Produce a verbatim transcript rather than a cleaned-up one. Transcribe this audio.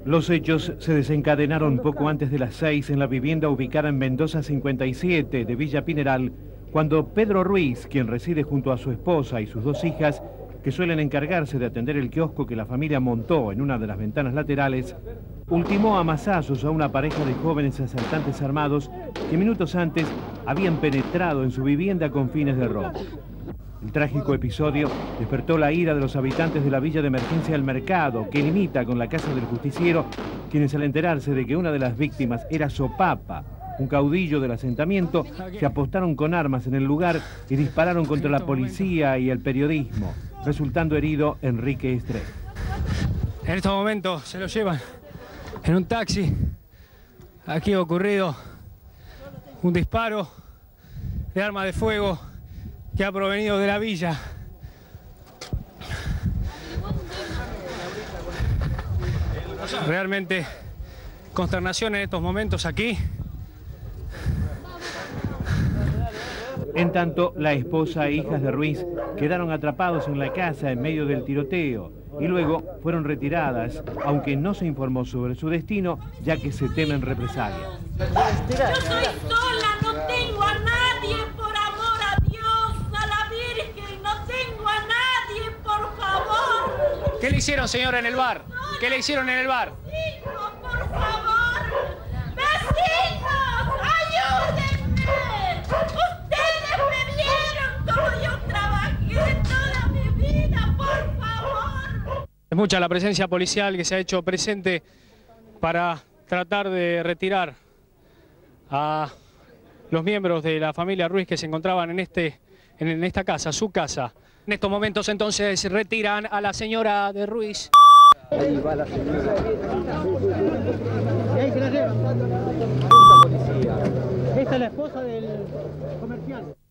Los hechos se desencadenaron poco antes de las seis en la vivienda ubicada en Mendoza cincuenta y siete de Villa Pineral, cuando Pedro Ruiz, quien reside junto a su esposa y sus dos hijas, que suelen encargarse de atender el kiosco que la familia montó en una de las ventanas laterales, ultimó a mazazos a una pareja de jóvenes asaltantes armados que minutos antes habían penetrado en su vivienda con fines de robo. El trágico episodio despertó la ira de los habitantes de la villa de emergencia El Mercado, que limita con la casa del justiciero, quienes al enterarse de que una de las víctimas era Sopapa, un caudillo del asentamiento, se apostaron con armas en el lugar y dispararon contra la policía y el periodismo, resultando herido Enrique Estrella. En estos momentos se lo llevan en un taxi. Aquí ha ocurrido un disparo de arma de fuego que ha provenido de la villa. Realmente consternación en estos momentos aquí. En tanto, la esposa e hijas de Ruiz quedaron atrapados en la casa en medio del tiroteo y luego fueron retiradas, aunque no se informó sobre su destino, ya que se temen represalias. Yo soy sola, no tengo a nadie, por amor a Dios, a la Virgen, no tengo a nadie, por favor. ¿Qué le hicieron, señora, en el bar? ¿Qué le hicieron en el bar? Vecinos, por favor. Vecinos, ayúdenme. Ustedes me vieron como yo trabajé toda mi vida, por favor. Es mucha la presencia policial que se ha hecho presente para tratar de retirar a los miembros de la familia Ruiz que se encontraban en, este, en esta casa, su casa. En estos momentos entonces retiran a la señora de Ruiz. Ahí va la señora. Y ahí se la llevan. La policía. Esta es la esposa del comercial.